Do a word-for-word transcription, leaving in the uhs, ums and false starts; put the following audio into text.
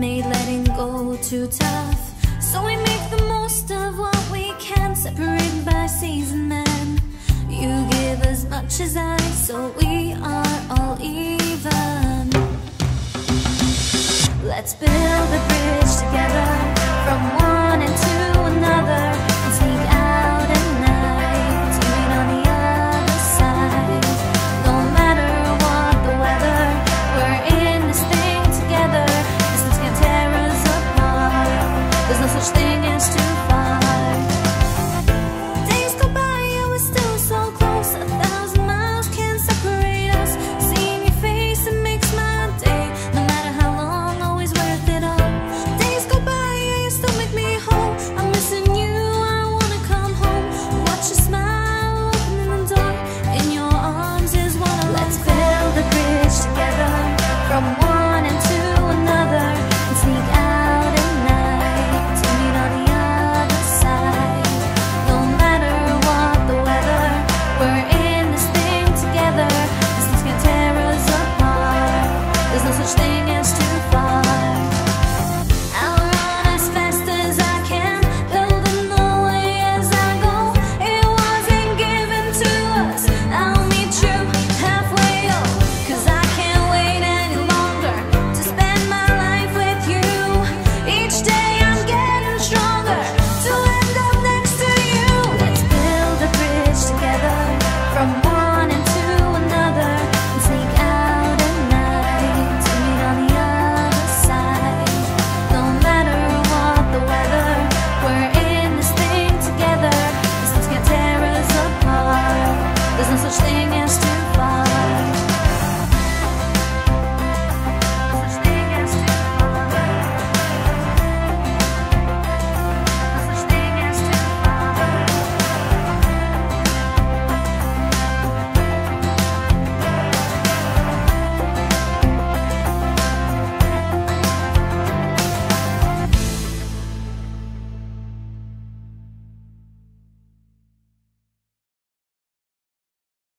made letting go too tough, so we make the most of what we can, separated by seas and men. You give as much as I, so we are all even. Let's build a bridge together, from one end to another, and sneak out at night to meet on the other side. No matter what the weather, we're in this thing together. Distance can't tear us apart. There's no such thing as too far. Days go by and we're still so close. A thousand miles can't separate us. Seeing your face, it makes my day. No matter how long, always worth it all. Days go by and you still make me whole. I'm missing you, I wanna come home. Watch you smile, opening the door. In your arms is what I Let's build a bridge together, from one end to another, and sneak out at night to meet on the other side. No matter what the weather, we're in this thing together. Distance can't tear us apart. There's no such thing as too far. I'll run as fast as I can, building the way as I go. It wasn't given to us. I'll meet you halfway, oh, 'cause I can't wait any longer to spend my life with you. Each day I'm getting stronger to end up next to you. Let's build a bridge together, from one end to another, and sneak out at night to meet on the other side. No matter what the weather, we're in this thing together. Distance can't tear us apart. There's no such thing